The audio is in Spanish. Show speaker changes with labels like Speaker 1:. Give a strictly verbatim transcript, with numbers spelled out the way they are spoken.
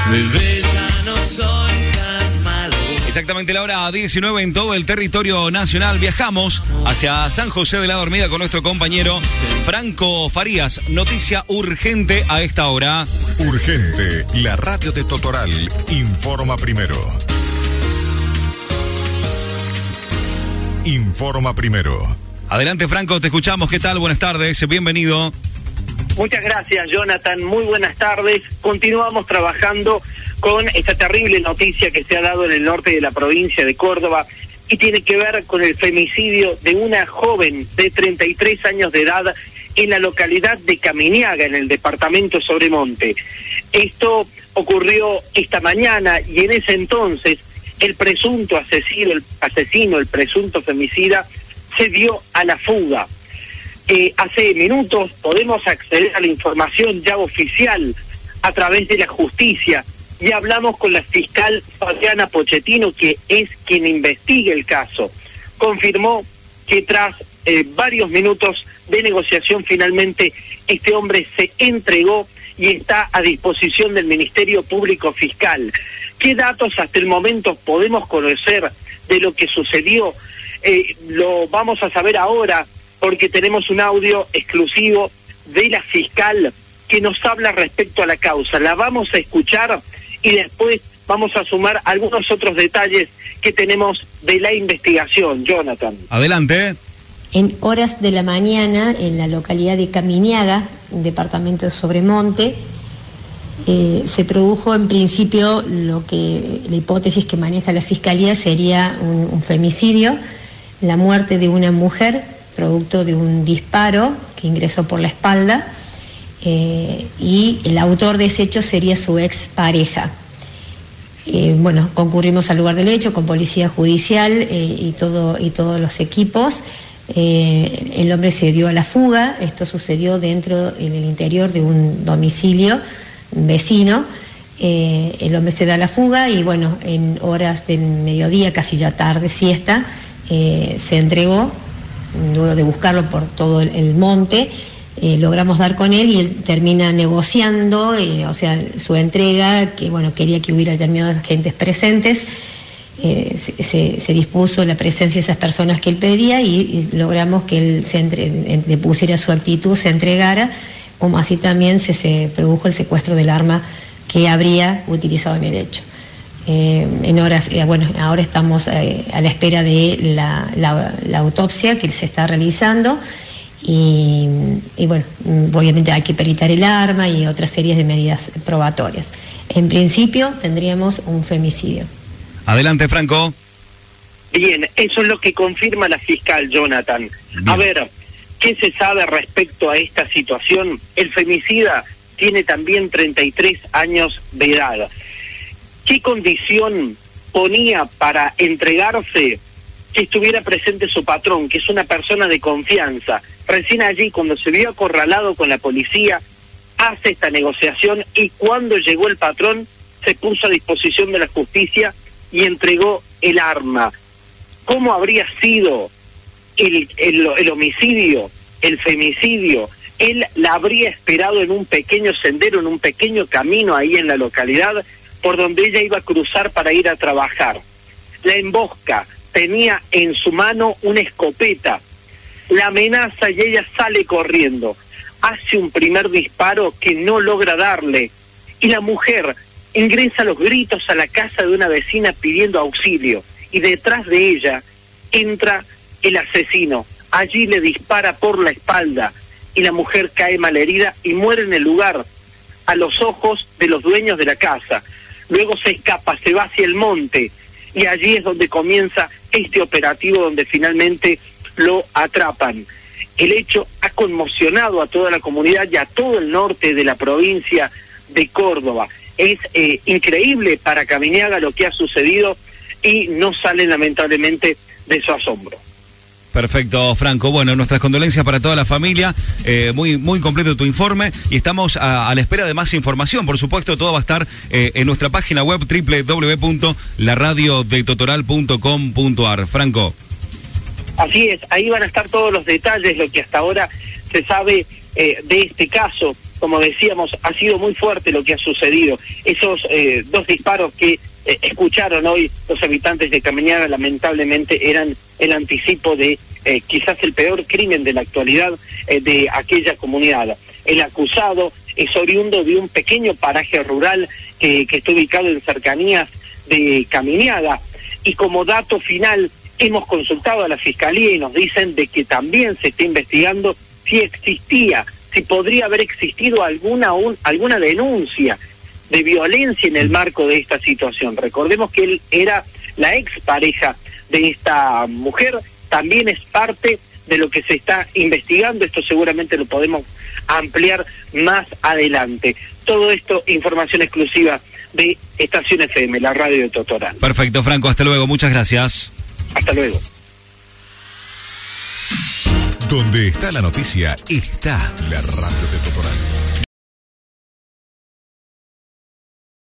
Speaker 1: Bebé, ya no soy tan malo.
Speaker 2: Exactamente la hora diecinueve en todo el territorio nacional. Viajamos hacia San José de la Dormida con nuestro compañero Franco Farías. Noticia urgente a esta hora.
Speaker 3: Urgente, la radio de Totoral informa primero. Informa primero.
Speaker 2: Adelante, Franco, te escuchamos. ¿Qué tal? Buenas tardes, bienvenido.
Speaker 4: Muchas gracias, Jonathan. Muy buenas tardes. Continuamos trabajando con esta terrible noticia que se ha dado en el norte de la provincia de Córdoba y tiene que ver con el femicidio de una joven de treinta y tres años de edad en la localidad de Caminiaga, en el departamento Sobremonte. Esto ocurrió esta mañana y en ese entonces el presunto asesino, el asesino, el presunto femicida, se dio a la fuga. Eh, hace minutos podemos acceder a la información ya oficial a través de la justicia y hablamos con la fiscal Fabiana Pochettino, que es quien investiga el caso. Confirmó que tras eh, varios minutos de negociación finalmente este hombre se entregó y está a disposición del Ministerio Público Fiscal. ¿Qué datos hasta el momento podemos conocer de lo que sucedió? Eh, lo vamos a saber ahora porque tenemos un audio exclusivo de la fiscal que nos habla respecto a la causa. La vamos a escuchar y después vamos a sumar algunos otros detalles que tenemos de la investigación. Jonathan.
Speaker 2: Adelante.
Speaker 5: En horas de la mañana, en la localidad de Caminiaga, departamento de Sobremonte, eh, se produjo en principio lo que la hipótesis que maneja la Fiscalía sería un, un femicidio, la muerte de una mujer producto de un disparo que ingresó por la espalda, eh, y el autor de ese hecho sería su expareja. Eh, bueno, concurrimos al lugar del hecho con policía judicial eh, y, todo, y todos los equipos. Eh, el hombre se dio a la fuga. Esto sucedió dentro, en el interior de un domicilio vecino. Eh, el hombre se da a la fuga y bueno, en horas del mediodía, casi ya tarde, siesta, eh, se entregó. Luego de buscarlo por todo el, el monte, eh, logramos dar con él y él termina negociando, eh, o sea, su entrega, que bueno, quería que hubiera determinados agentes presentes. Eh, se, se, se dispuso la presencia de esas personas que él pedía y, y logramos que él se entre, depusiera su actitud, se entregara, como así también se, se produjo el secuestro del arma que habría utilizado en el hecho. Eh, en horas, eh, bueno, ahora estamos eh, a la espera de la, la, la autopsia que se está realizando y, y bueno, obviamente hay que peritar el arma y otras series de medidas probatorias. En principio tendríamos un femicidio.
Speaker 2: Adelante, Franco.
Speaker 4: Bien, eso es lo que confirma la fiscal, Jonathan. Bien. A ver, ¿qué se sabe respecto a esta situación? El femicida tiene también treinta y tres años de edad. ¿Qué condición ponía para entregarse que estuviera presente su patrón, que es una persona de confianza? Recién allí, cuando se vio acorralado con la policía, hace esta negociación y cuando llegó el patrón, se puso a disposición de la justicia y entregó el arma. ¿Cómo habría sido el, el, el homicidio, el femicidio? Él la habría esperado en un pequeño sendero, en un pequeño camino ahí en la localidad, por donde ella iba a cruzar para ir a trabajar. La embosca, tenía en su mano una escopeta, la amenaza y ella sale corriendo. Hace un primer disparo que no logra darle y la mujer ingresa a los gritos a la casa de una vecina pidiendo auxilio y detrás de ella entra el asesino. Allí le dispara por la espalda y la mujer cae malherida y muere en el lugar a los ojos de los dueños de la casa. Luego se escapa, se va hacia el monte y allí es donde comienza este operativo donde finalmente lo atrapan. El hecho ha conmocionado a toda la comunidad y a todo el norte de la provincia de Córdoba. Es eh, increíble para Caminiaga lo que ha sucedido y no salen lamentablemente de su asombro.
Speaker 2: Perfecto, Franco. Bueno, nuestras condolencias para toda la familia. Eh, muy muy completo tu informe y estamos a, a la espera de más información. Por supuesto, todo va a estar eh, en nuestra página web doble u doble u doble u punto la radio de totoral punto com punto a r. Franco.
Speaker 4: Así es, ahí van a estar todos los detalles, lo que hasta ahora se sabe eh, de este caso. como decíamos, ha sido muy fuerte lo que ha sucedido. Esos eh, dos disparos que eh, escucharon hoy los habitantes de Camiñaga lamentablemente eran el anticipo de eh, quizás el peor crimen de la actualidad eh, de aquella comunidad. El acusado es oriundo de un pequeño paraje rural que, que está ubicado en cercanías de Camiñaga, y como dato final hemos consultado a la Fiscalía y nos dicen de que también se está investigando si existía, si podría haber existido alguna, un, alguna denuncia de violencia en el marco de esta situación. Recordemos que él era la expareja de esta mujer, también es parte de lo que se está investigando. Esto seguramente lo podemos ampliar más adelante. Todo esto, información exclusiva de Estación F M, la radio de Totoral.
Speaker 2: Perfecto, Franco, hasta luego, muchas gracias.
Speaker 4: Hasta luego.
Speaker 3: Donde está la noticia, está la radio de Totoral.